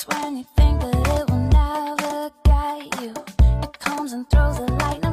when you think that it will never get you. It comes and throws the light.